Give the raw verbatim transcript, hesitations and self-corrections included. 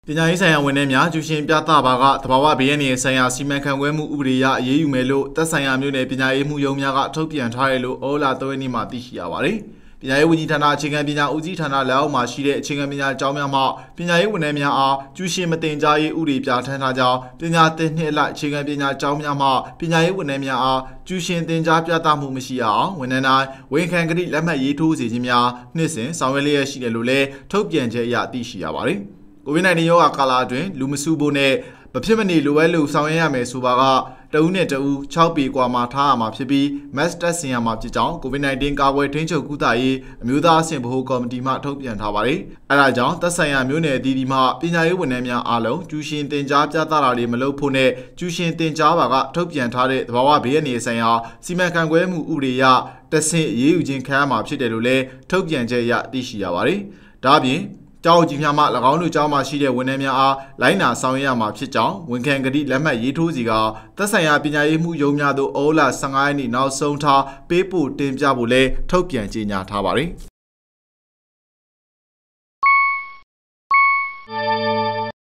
ပညာရေးဆိုင်ရာဝန်ထမ်းများကျူရှင်ပြသပါကတဘာဝဘေးရန်ဆိုင်ရာစီမံခန့်ခွဲမှုဥပဒေအရအရေးယူမယ်လို့သက်ဆိုင်ရာမြို့နယ်ပညာရေးမှုရုံးများကထုတ်ပြန်ထားတယ်လို့ဩလာသုံးရက်နေ့မှာသိရှိရပါတယ်။ပညာရေးဝန်ကြီးဌာနအခြေခံပညာဦးစီးဌာနလက်အောက်မှာရှိတဲ့အခြေခံပညာကျောင်းများမှပညာရေးဝန်ထမ်းများအားကျူရှင်မတင်ကြားရေးဥပဒေပြဋ္ဌာန်းထားကြောင်းပညာသင်နှစ်အလိုက်အခြေခံပညာကျောင်းများမှပညာရေးဝန်ထမ်းများအားကျူရှင်တင်ကြားပြသမှုမရှိအောင်ဝန်ထမ်းတိုင်းဝန်ခံကတိလက်မှတ်ရေးထိုးစေခြင်းများနှစ်စဉ်ဆောင်ရွက်လျက်ရှိတယ်လို့လည်းထုတ်ပြန်ချက်အရသိရှိရပါတယ်။ ကိုဗစ် ၁၉ ရောဂါကာလအတွင်းလူမစုဖို့နဲ့မဖြစ်မနေလိုအပ်လို့ဆောင်ရွက်ရမယ်ဆိုပါကတဦးနဲ့တဦး၆ပေကွာမှာထားရမှာဖြစ်ပြီး mask တက်ဆင်ရမှာဖြစ်ကြောင်းကိုဗစ် ၁၉ ကာကွယ်ထိန်းချုပ်ကုသရေးအမျိုးသားအဆင့်ဗဟိုကော်မတီမှထုတ်ပြန်ထားပါတယ်။အဲဒါကြောင့်သက်ဆိုင်ရာမြို့နယ်အသီးသီးမှပညာရေးဝန်ထမ်းများအားလုံးကျူရှင်တင်ကြားပြသတာတွေမလုပ်ဖို့နဲ့ကျူရှင်တင်ကြားပါကထုတ်ပြန်ထားတဲ့သဘာဝဘေးအန္တရာယ်ဆိုင်ရာစီမံခန့်ခွဲမှုဥပဒေအရတဆင့်အရေးယူခြင်းခံရမှာဖြစ်တယ်လို့လည်းထုတ်ပြန်ချက်အရသိရှိရပါတယ်။ဒါ့အပြင်ကျောင်းကြီးများမှ၎င်းတို့ကျောင်းမှာရှိတဲ့ဝန်ထမ်းများအားလိုင်းနာဆောင်ရွက်ရမှာဖြစ်ကြောင်းဝန်ခံကတိလက်မှတ်ရေးထိုးစီကသက်ဆိုင်ရာပညာရေးမှုရုံးများသို့ဩလာ၁၅ရက်နေ့နောက်ဆုံးထားပေးပို့တင်ပြဖို့လည်းထုတ်ပြန်ကြေညာထားပါတယ်။